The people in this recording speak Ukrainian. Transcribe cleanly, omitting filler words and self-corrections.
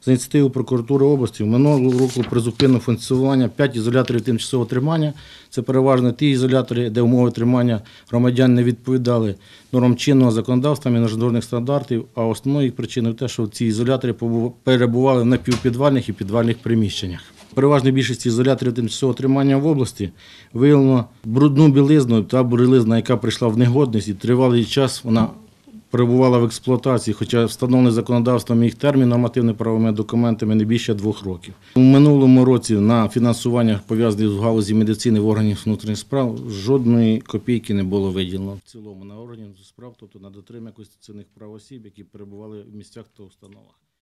За ініціативою прокуратури області минулого року призупинено функціонування 5 ізоляторів тимчасового тримання. Це переважно ті ізолятори, де умови тримання громадян не відповідали нормам чинного законодавства, міжнародних стандартів, а основною причиною те, що ці ізолятори перебували в напівпідвальних і підвальних приміщеннях. В переважній більшості ізоляторів тимчасового тримання в області виявлено брудну білизну та бурелизна, яка прийшла в негодність, і тривалий час вона перебувала в експлуатації, хоча встановлений законодавством їх термін нормативно-правовими документами не більше 2 років. У минулому році на фінансування, пов'язаних з галузі медицини в органів внутрішніх справ, жодної копійки не було виділено. В цілому на органів справ, тобто на дотримання конституційних прав осіб, які перебували в місцях та установах.